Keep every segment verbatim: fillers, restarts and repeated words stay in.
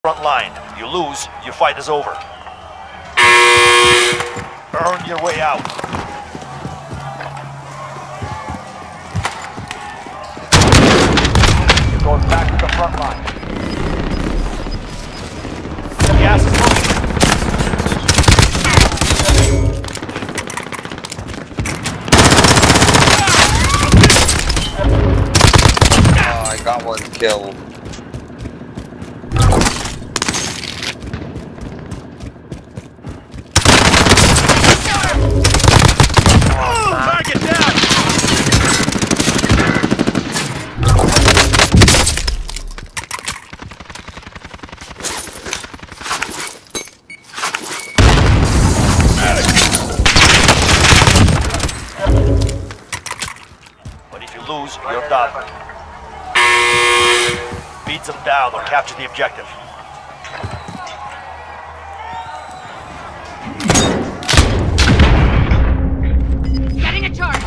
Front line. You lose, your fight is over. Earn your way out. You're going back to the front line. Gas is moving. Oh, I got one kill. Lose, you're done. Beat them down or capture the objective. Getting a charge.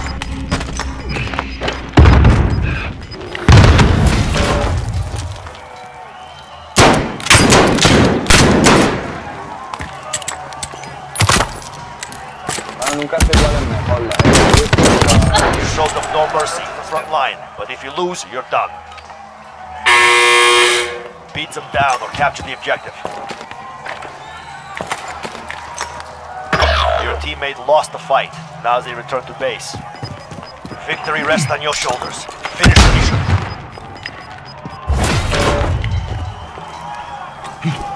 Ah, nunca sé cuál es mejor, la You showed them no mercy in the front line, but if you lose, you're done. Beat them down or capture the objective. Your teammate lost the fight. Now they return to base. Victory rests on your shoulders. Finish the mission.